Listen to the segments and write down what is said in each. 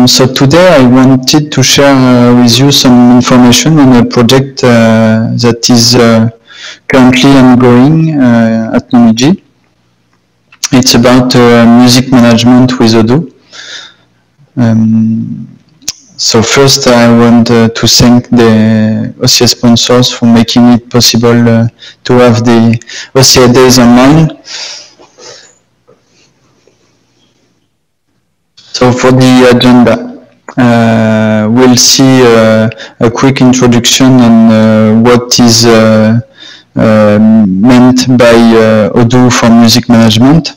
So today I wanted to share with you some information on a project that is currently ongoing at Nomiji. It's about music management with Odoo. So first I want to thank the OCA sponsors for making it possible to have the OCA days online. So for the agenda, we'll see a quick introduction on what is meant by Odoo for music management.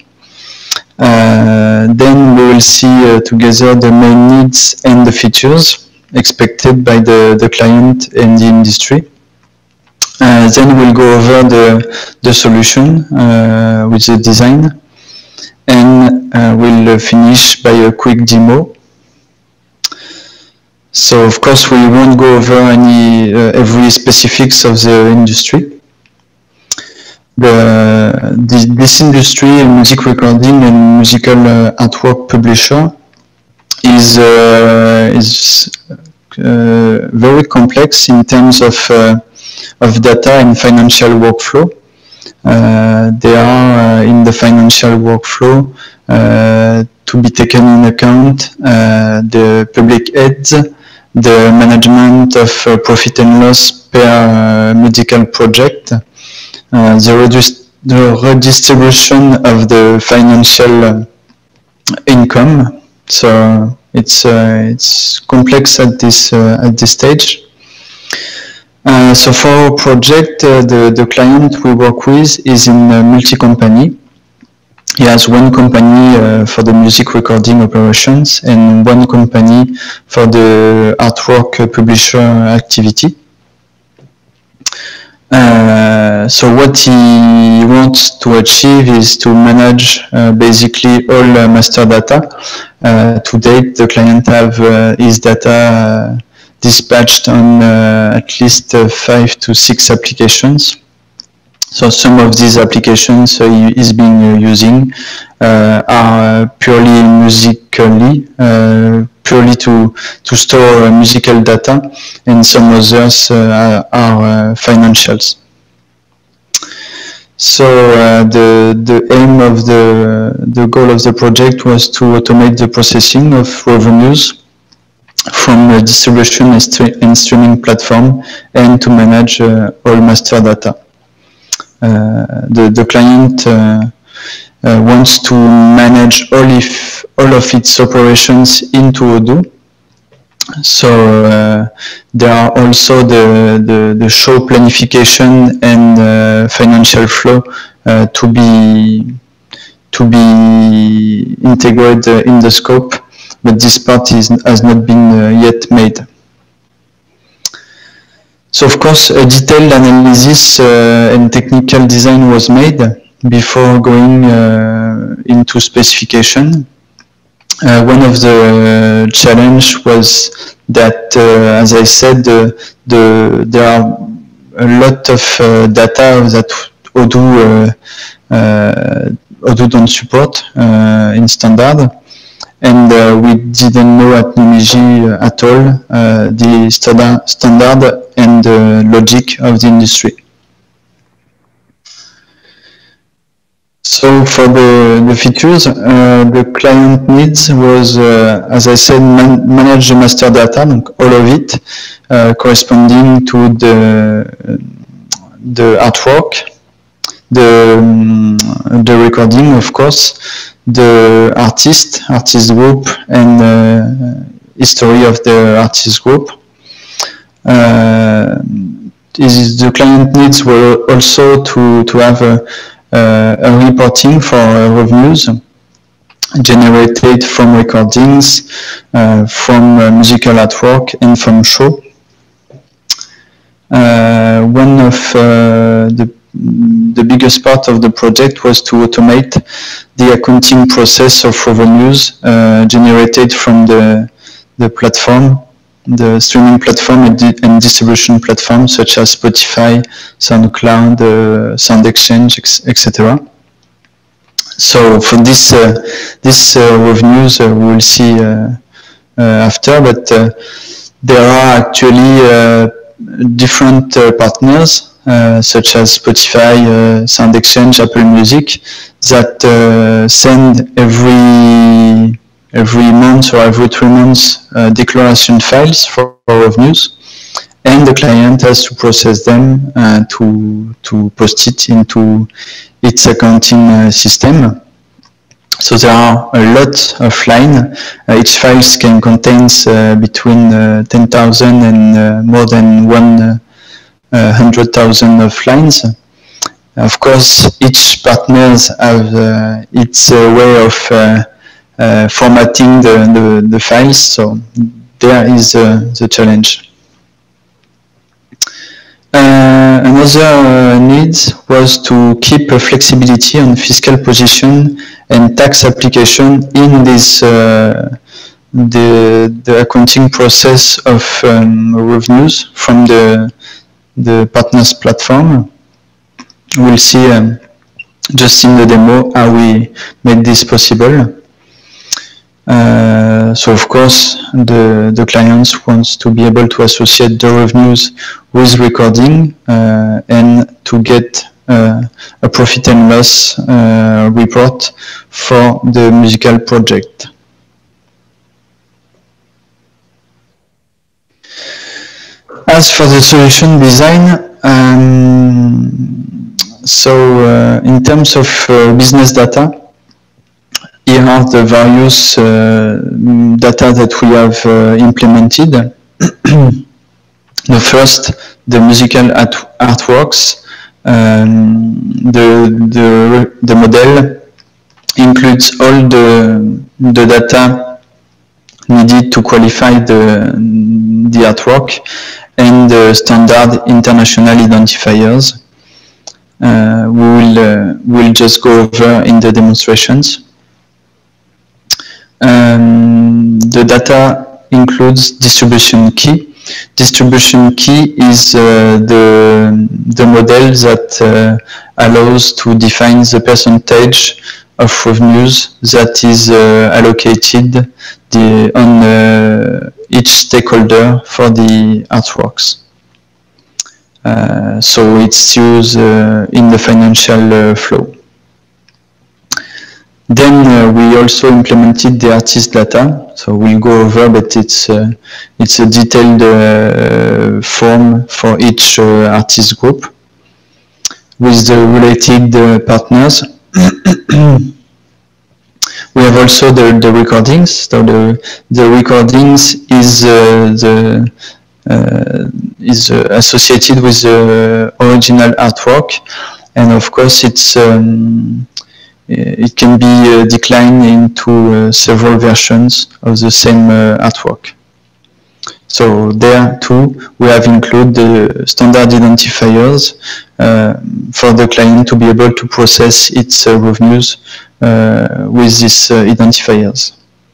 Then we will see together the main needs and the features expected by the client and the industry. Then we'll go over the solution with the design, and we'll finish by a quick demo. So of course we won't go over every specifics of the industry. This industry, music recording and musical artwork publisher, is very complex in terms of data and financial workflow. They are in the financial workflow to be taken in account the public aids, the management of profit and loss per medical project, the redistribution of the financial income. So it's complex at this stage. So for our project, the client we work with is in multi-company. He has one company for the music recording operations and one company for the artwork publisher activity. So what he wants to achieve is to manage basically all master data. To date, the client have his data dispatched on at least 5 to 6 applications. So some of these applications he is being using are purely musically, purely to store musical data, and some others are financials. So the aim of the goal of the project was to automate the processing of revenues from a distribution and streaming platform, and to manage all master data. The client wants to manage all of its operations into Odoo. So there are also the show planification and financial flow to be integrated in the scope, but this part has not been yet made. So of course a detailed analysis and technical design was made before going into specification. One of the challenge was that, as I said, there are a lot of data that Odoo don't support in standard, and we didn't know at Nomiji at all the standard and the logic of the industry. So for the features, the client needs was, as I said, manage the master data, all of it, corresponding to the artwork, the recording, of course, the artist group, and history of the artist group. The client needs were also to have a reporting for revenues generated from recordings, from musical artwork, and from show. One of the biggest part of the project was to automate the accounting process of revenues generated from the platform, the streaming platform and distribution platforms such as Spotify, SoundCloud, SoundExchange, etc. So for this revenues, we will see after, but there are actually different partners such as Spotify, SoundExchange, Apple Music that send every month or every 3 months declaration files for revenues, and the client has to process them to post it into its accounting system. So there are a lot of lines. Each file can contain between 10,000 and more than 100,000 of lines. Of course, each partner has its way of formatting the files, so there is the challenge. Another need was to keep flexibility on fiscal position and tax application in this the accounting process of revenues from the partners platform. We'll see just in the demo how we made this possible. So of course the clients wants to be able to associate the revenues with recording and to get a profit and loss report for the musical project. As for the solution design, in terms of business data, here are the various data that we have implemented. The first, the musical artworks. The model includes all the data needed to qualify the artwork and the standard international identifiers. We'll just go over in the demonstrations. The data includes distribution key. Distribution key is the model that allows to define the percentage of revenues that is allocated on each stakeholder for the artworks. So it's used in the financial flow. Then we also implemented the artist data. So we'll go over, but it's a detailed form for each artist group with the related partners. We have also the recordings. So the recordings is associated with the original artwork, and of course it can be declined into several versions of the same artwork. So there too, we have included the standard identifiers for the client to be able to process its revenues with these identifiers.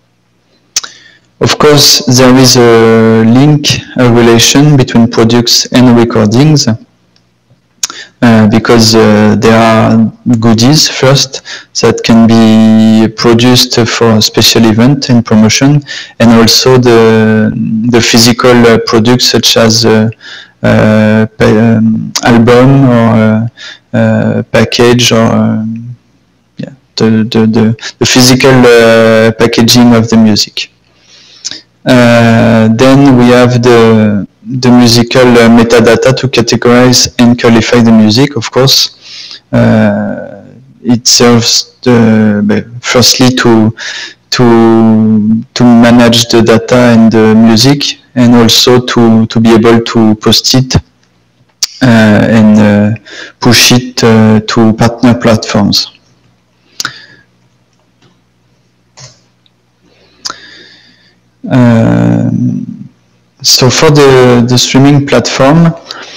Of course, there is a relation between products and recordings. Because there are goodies first that can be produced for a special event and promotion, and also the physical products such as album or package, or the physical packaging of the music. Then we have the musical metadata to categorize and qualify the music. Of course, it serves firstly to manage the data and the music, and also to be able to post it and push it to partner platforms. So for the streaming platform,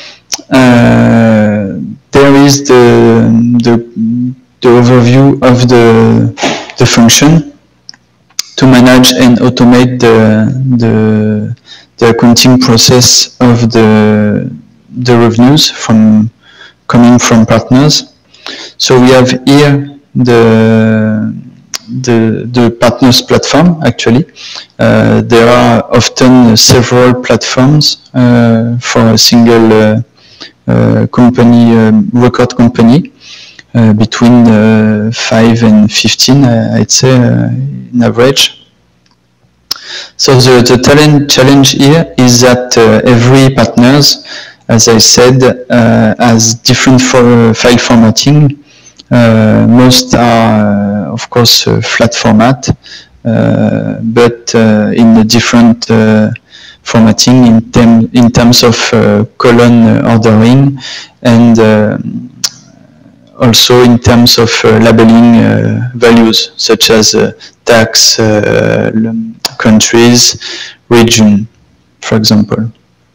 there is the overview of the function to manage and automate the accounting process of the revenues coming from partners. So we have here the partners platform. Actually, there are often several platforms for a single company, record company, between 5 and 15, I'd say, in average. So the challenge here is that every partners, as I said, has different file formatting. Most are, of course, flat format, but in a different formatting in terms of column ordering, and also in terms of labeling values such as tax, countries, region, for example.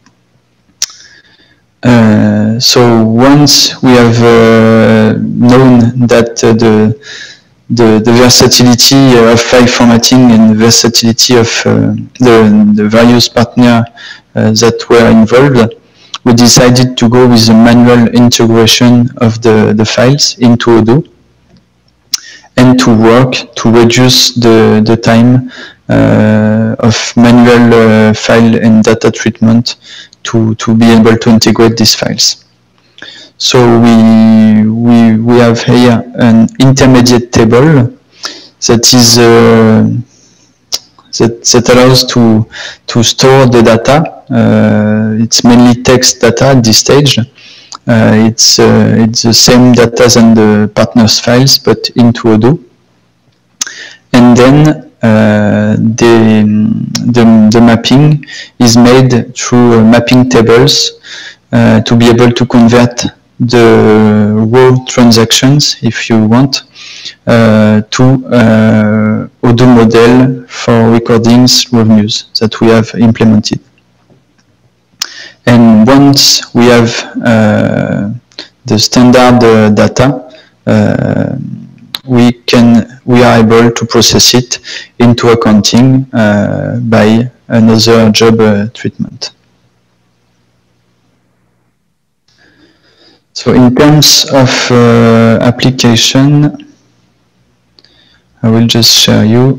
So once we have known that the versatility of file formatting and versatility of the various partners that were involved, we decided to go with the manual integration of the files into Odoo, and to work to reduce the time of manual file and data treatment to be able to integrate these files. So we have here an intermediate table that is that allows to store the data. It's mainly text data at this stage. It's the same data than the partners files, but into Odoo. And then the mapping is made through mapping tables to be able to convert the raw transactions, if you want, to Odoo model for recordings revenues that we have implemented. And once we have the standard data, we are able to process it into accounting by another job treatment. So in terms of application, I will just share you.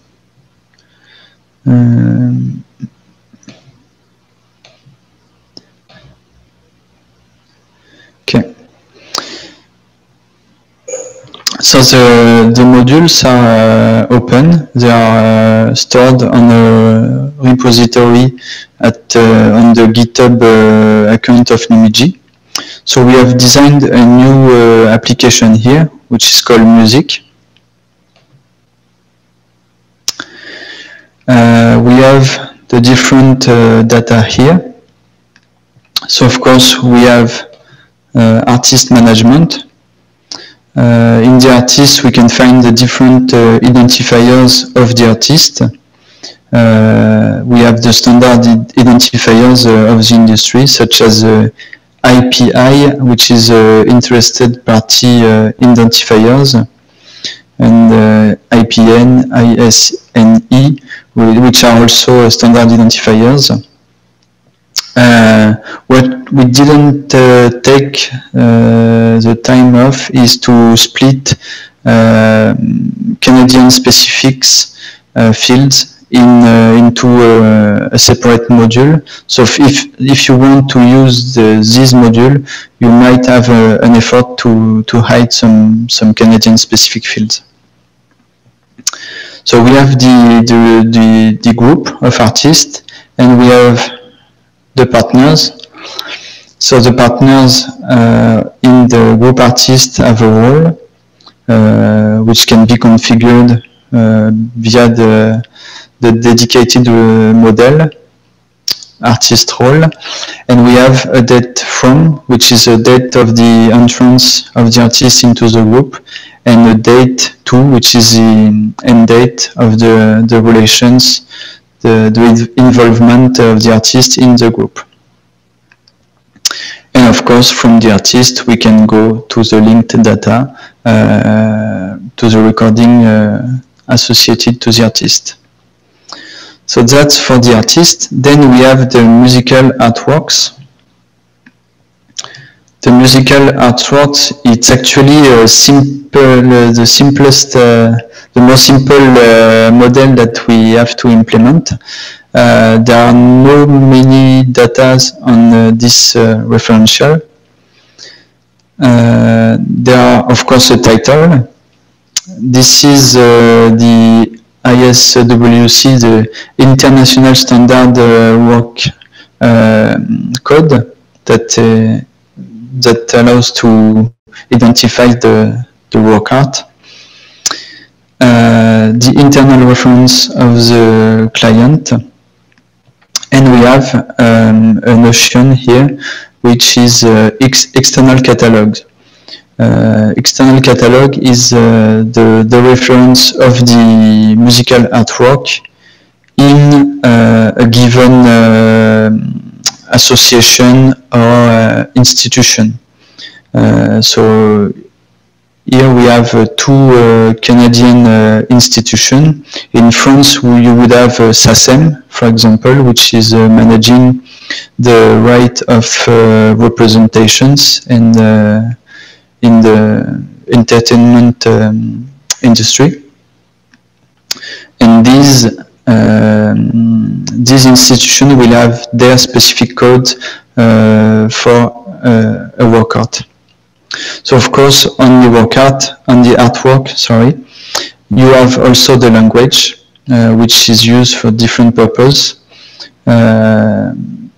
Okay. So the modules are open. They are stored on a repository on the GitHub account of Numidgy. So we have designed a new application here, which is called Music. We have the different data here. So of course we have artist management. In the artist we can find the different identifiers of the artist. We have the standard identifiers of the industry, such as IPI, which is interested party identifiers, and IPN, ISNE, which are also standard identifiers. What we didn't take the time of is to split Canadian specifics fields into a separate module. So if you want to use this module, you might have an effort to hide some Canadian specific fields. So we have the group of artists, and we have the partners. So the partners in the group artists have a role which can be configured via the dedicated model artist role, and we have a date from, which is a date of the entrance of the artist into the group, and a date to, which is the end date of the relations, the involvement of the artist in the group. And of course, from the artist, we can go to the linked data, to the recording associated to the artist. So that's for the artist. Then we have the musical artworks. the musical artwork, it's actually the simplest, the most simple model that we have to implement. There are no many data on this referential. There are, of course, a title. This is the ISWC, the International Standard Work Code that allows to identify the work art. The internal reference of the client, and we have a notion here which is external catalog. External catalog is the reference of the musical artwork in a given association or institution. So here we have two Canadian institutions. In France, you would have SACEM, for example, which is managing the right of representations and in the entertainment industry. And these institutions will have their specific code for a work art. So of course, on the work art, on the artwork, sorry, you have also the language, which is used for different purposes, and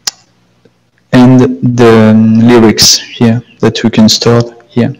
the lyrics here that we can store here.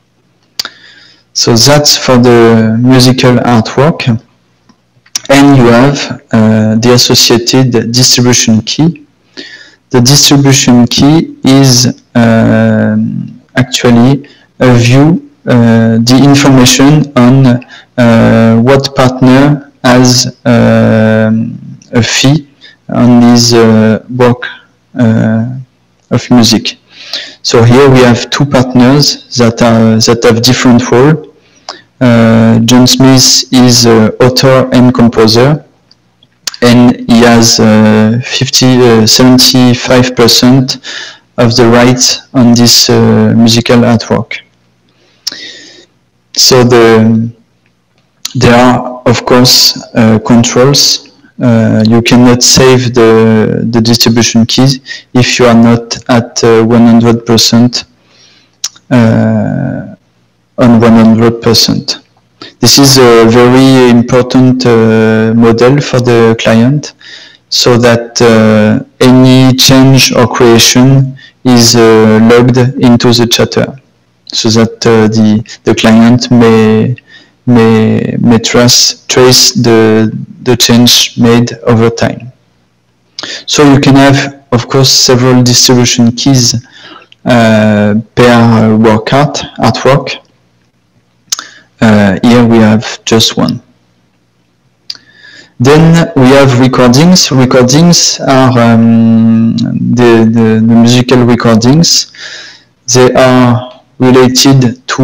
So that's for the musical artwork. And you have the associated distribution key. The distribution key is actually a view, the information on what partner has a fee on this work of music. So here we have two partners that have different roles. John Smith is author and composer, and he has 75% of the rights on this musical artwork. So there are, of course, controls. You cannot save the distribution keys if you are not at 100% on 100%. This is a very important model for the client, so that any change or creation is logged into the chatter, so that the client may trace the change made over time. So you can have, of course, several distribution keys per work artwork. Here we have just one. Then we have recordings. Recordings are the musical recordings. They are related to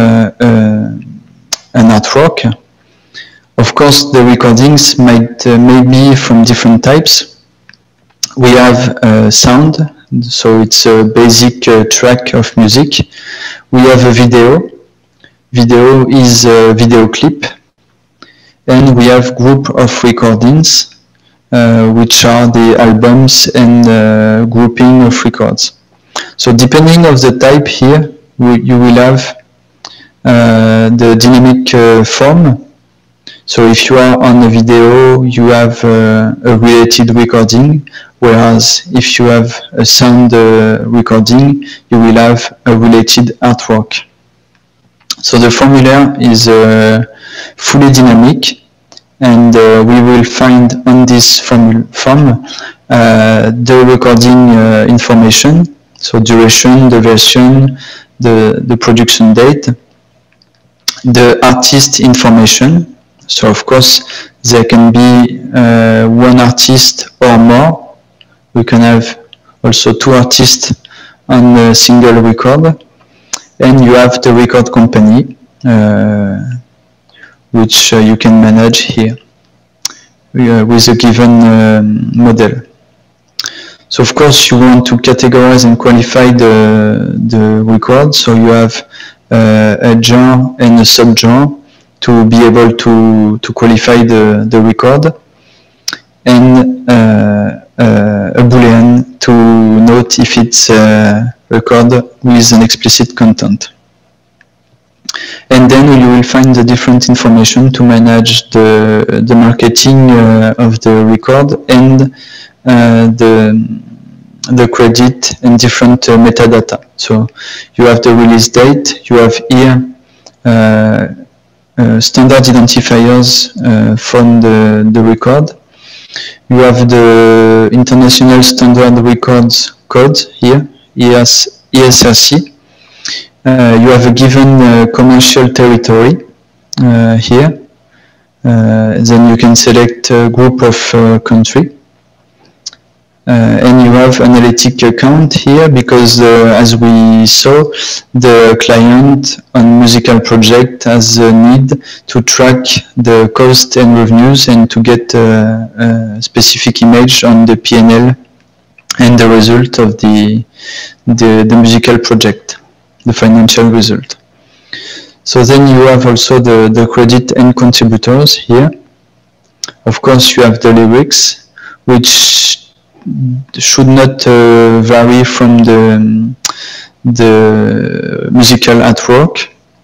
an artwork. Of course, the recordings may be from different types. We have sound, so it's a basic track of music. We have a video. Video is a video clip. And we have group of recordings, which are the albums and grouping of records. So depending of the type here, you will have the dynamic form. So if you are on a video, you have a related recording, whereas if you have a sound recording, you will have a related artwork. So the formula is fully dynamic, and we will find on this form the recording information, so duration, the version, the production date, the artist information. So of course there can be one artist or more. We can have also two artists on a single record. And you have the record company, which you can manage here with a given model. So of course you want to categorize and qualify the record. So you have a genre and a subgenre to be able to qualify the record, and a boolean to note if it's a record with an explicit content. And then you will find the different information to manage the marketing of the record and the credit and different metadata. So you have the release date, you have here standard identifiers from the record. You have the International Standard Records Code here, ESRC. You have a given commercial territory here. Then you can select a group of country. And you have analytic account here because as we saw, the client on musical project has a need to track the cost and revenues and to get a specific image on the P&L and the result of the musical project, the financial result. So then you have also the credit and contributors here. Of course, you have the lyrics, which should not vary from the musical artwork,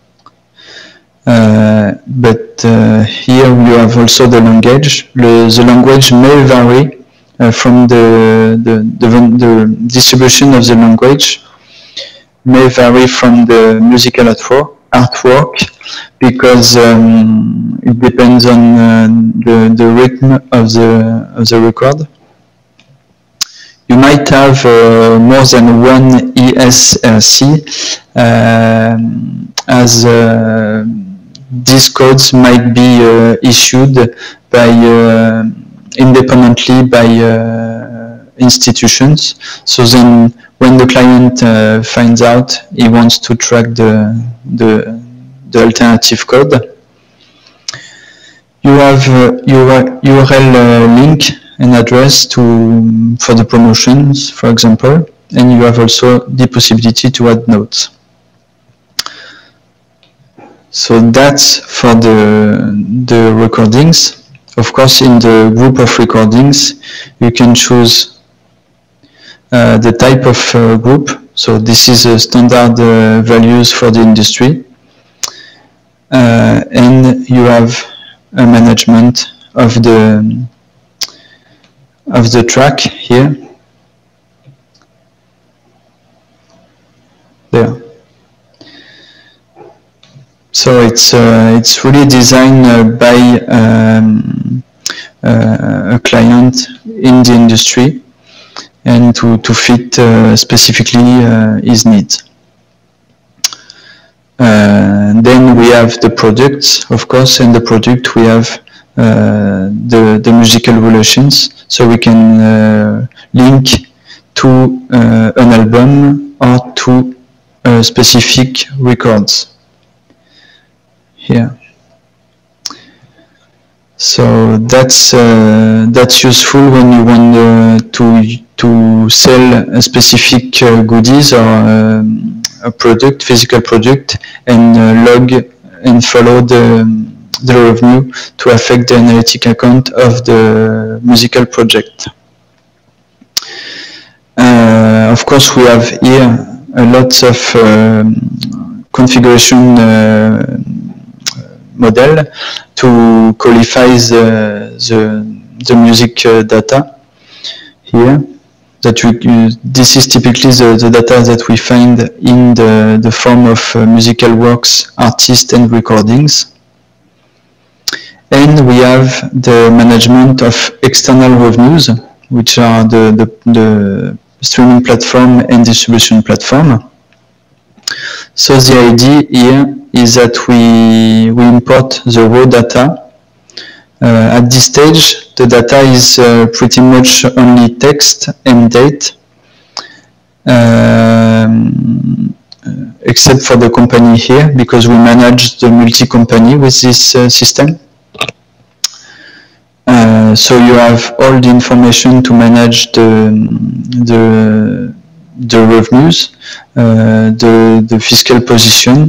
but here you have also the language. The language may vary from the distribution of the language may vary from the musical artwork because it depends on the rhythm of the record. You might have more than one ESRC, as these codes might be issued by independently by institutions. So then, when the client finds out he wants to track the alternative code, you have URL link and address for the promotions, for example, and you have also the possibility to add notes. So that's for the recordings. Of course, in the group of recordings, you can choose the type of group. So this is a standard values for the industry, and you have a management of the track here. There. So it's really designed by a client in the industry and to fit specifically his needs. Then we have the products, of course, and the product we have the musical relations, so we can link to an album or to specific records here. So that's useful when you want to sell a specific goodies or a product, physical product, and log and follow the revenue to affect the analytic account of the musical project. Of course, we have here a lot of configuration model to qualify the music data here. This is typically the data that we find in the form of musical works, artists, and recordings. And we have the management of external revenues, which are the streaming platform and distribution platform. So the idea here is that we import the raw data. At this stage, the data is pretty much only text and date, except for the company here, because we manage the multi-company with this system. So you have all the information to manage the revenues, the fiscal position.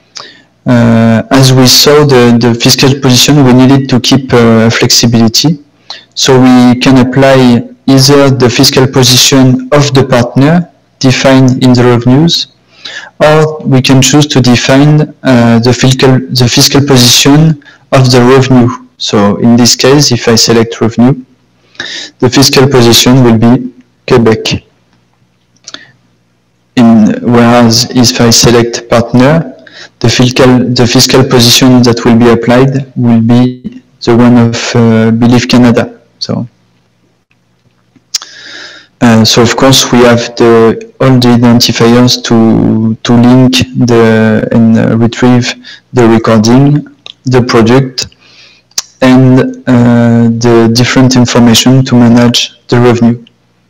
As we saw, the fiscal position, we needed to keep flexibility. So we can apply either the fiscal position of the partner defined in the revenues, or we can choose to define the fiscal position of the revenue. So in this case, if I select revenue, the fiscal position will be Quebec. Whereas if I select partner, the fiscal position that will be applied will be the one of Believe Canada. So of course we have all the identifiers to link and retrieve the recording, the product, and the different information to manage the revenue.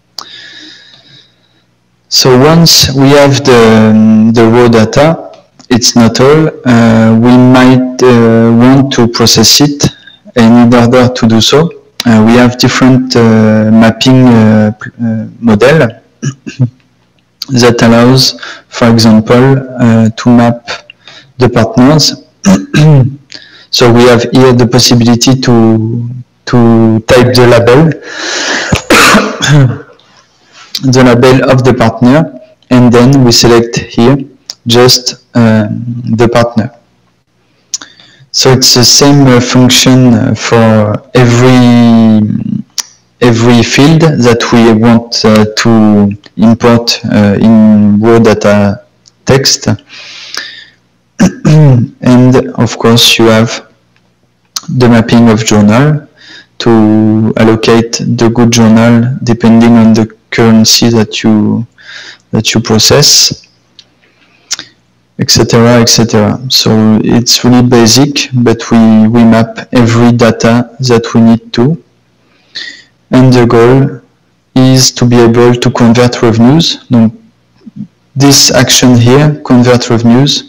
So once we have the raw data, it's not all. We might want to process it, and in order to do so, we have different mapping model that allows, for example, to map the partners. So we have here the possibility to type the label, the label of the partner, and then we select here just the partner. So it's the same function for every field that we want to import in raw data text. And of course you have the mapping of journal to allocate the good journal depending on the currency that you process, etc., etc. So it's really basic, but we map every data that we need to, and the goal is to be able to convert revenues. Donc, this action here, convert revenues,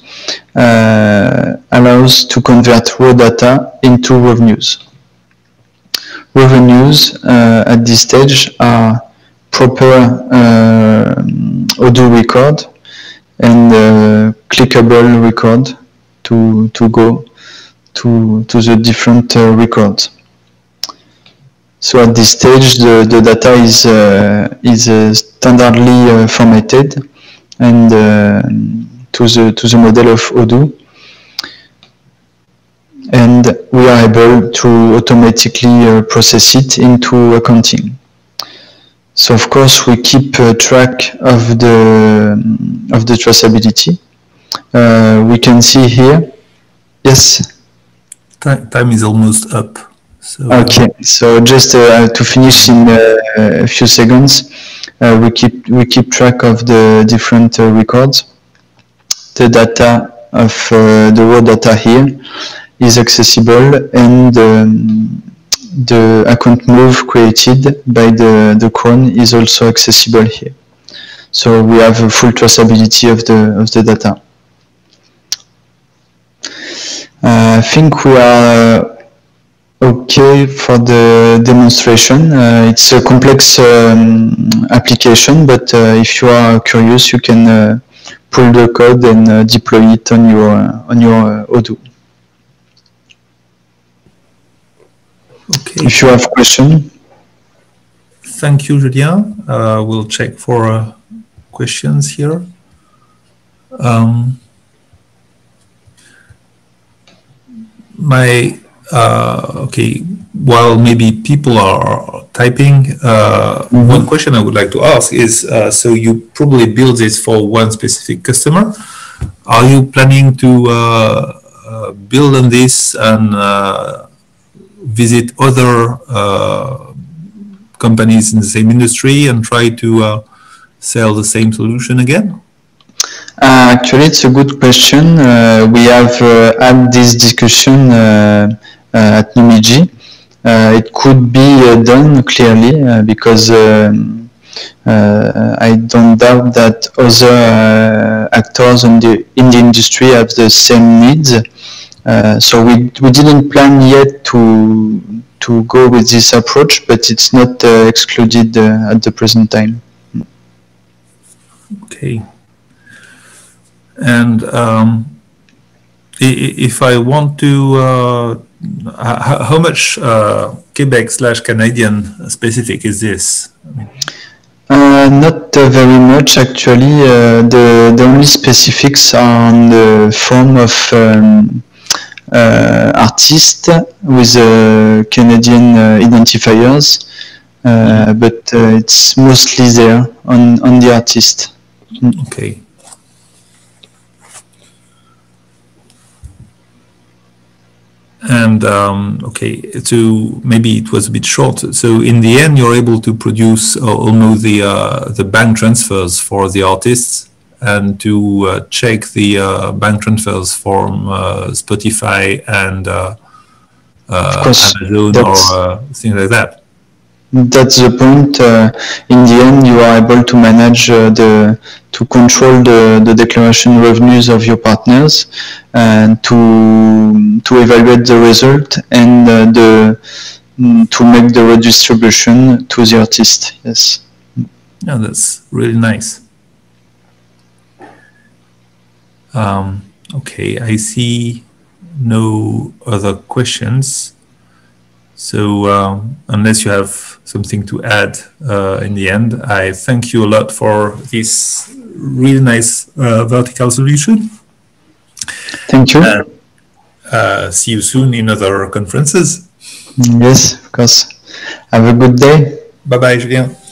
allows to convert raw data into revenues. Revenues at this stage are proper Odoo record and clickable record to go to the different records. So at this stage, the data is standardly formatted and to the model of Odoo, and we are able to automatically process it into accounting. So of course we keep track of the traceability. We can see here. Yes. Time is almost up. So, okay. So just to finish in a few seconds, we keep track of the different records. The data of the raw data here is accessible, and the account move created by the cron is also accessible here. So we have a full traceability of the data. I think we are okay for the demonstration. It's a complex application, but if you are curious, you can pull the code and deploy it on your Odoo. Okay. If you have questions. Thank you, Julien. We'll check for questions here. Okay, while maybe people are typing, one question I would like to ask is, so you probably build this for one specific customer. Are you planning to build on this and visit other companies in the same industry and try to sell the same solution again? Actually, it's a good question. We have had this discussion at Numidgy. It could be done clearly because I don't doubt that other actors in the industry have the same needs. So we didn't plan yet to to go with this approach, but it's not excluded at the present time. Okay. And if I want to, how much Quebec/Canadian specific is this? Not very much actually. The only specifics are on the form of artist with Canadian identifiers, but it's mostly there on the artist. Okay. And okay, so maybe it was a bit short. So in the end, you're able to produce almost the bank transfers for the artists, and to check the bank transfers from Spotify and Amazon or things like that. That's the point. In the end, you are able to manage to control the declaration revenues of your partners, and to evaluate the result, and to make the redistribution to the artist. Yes. Yeah, that's really nice. Okay, I see no other questions. So unless you have something to add in the end, I thank you a lot for this really nice vertical solution. Thank you. See you soon in other conferences. Yes, of course. Have a good day. Bye-bye, Julien.